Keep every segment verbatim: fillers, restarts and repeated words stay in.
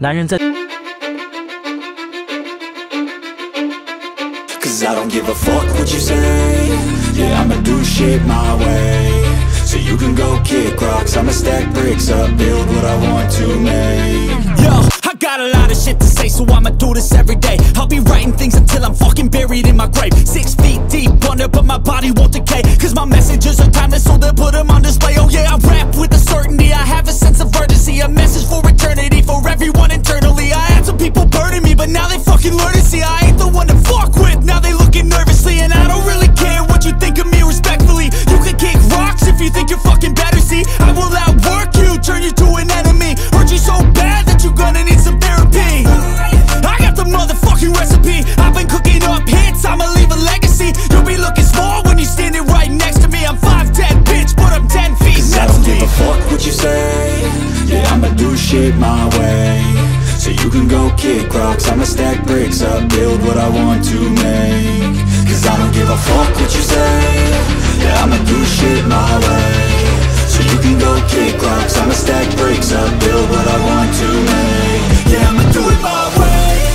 男人在。 Cause I don't give a fuck what you say. Yeah, I'ma do shit my way. So you can go kick rocks, I'ma stack bricks up, build what I want to make. Yo, I got a lot of shit to say, so I'ma do this every day. I'll be writing things until I'm fucking buried in my grave. Six feet deep under, but my body won't decay. Cause my messages are timeless, so they'll put them on display. Oh yeah, I rap with a certainty, I have a sense of urgency. A message for eternity, for everyone internally. I had some people burning me, but now they fucking learn to see I ain't the one to fuck with. Now they looking nervously, and I don't really care what you think of me respectfully. You can kick rocks if you think you're fucking better, see. I will outwork you, turn you to an enemy. Hurt you so bad that you're gonna need some therapy. I got the motherfucking recipe. I've been cooking up hits, I'ma leave a legacy. You'll be looking small when you're standing right next to me. I'm five ten, bitch, but I'm ten feet. Cause I don't give a fuck what you say. Yeah, I'ma do shit my way. So you can go kick rocks, I'ma stack bricks up, build what I want to make. Cause I don't give a fuck what you say. Yeah, I'ma do shit my way. So you can go kick rocks, I'ma stack bricks up, build what I want to make. Yeah, I'ma do it my way.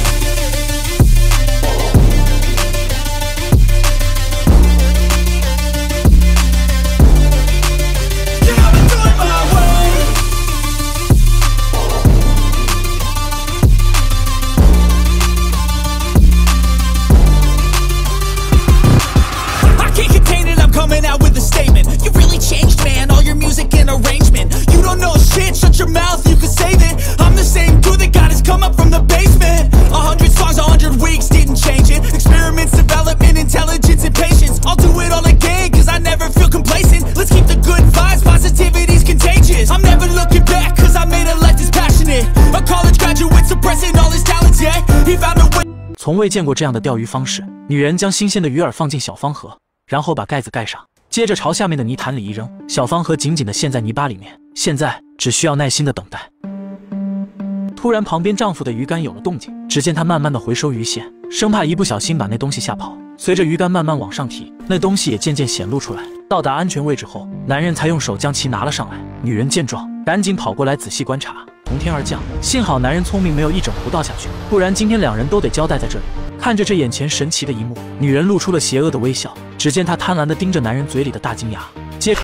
Coming out with a statement. You really changed, man, all your music and arrangement. You don't know shit, shut your mouth, you can save it. I'm the same dude that got his come up from the basement. A hundred songs, a hundred weeks, didn't change it. Experiments, development, intelligence, and patience. I'll do it all again, cause I never feel complacent. Let's keep the good vibes, positivity's contagious. I'm never looking back, cause I made a life that's passionate. A college graduate suppressing all his talents, yeah. He found a way. 从未见过这样的钓鱼方式。女人将新鲜的鱼饵放进小方盒。 然后把盖子盖上，接着朝下面的泥潭里一扔，小方盒紧紧地陷在泥巴里面。现在只需要耐心地等待。突然，旁边丈夫的鱼竿有了动静，只见他慢慢地回收鱼线，生怕一不小心把那东西吓跑。随着鱼竿慢慢往上提，那东西也渐渐显露出来。到达安全位置后，男人才用手将其拿了上来。女人见状，赶紧跑过来仔细观察。从天而降，幸好男人聪明，没有一整壶倒下去，不然今天两人都得交代在这里。看着这眼前神奇的一幕，女人露出了邪恶的微笑。 只见她贪婪地盯着男人嘴里的大金牙，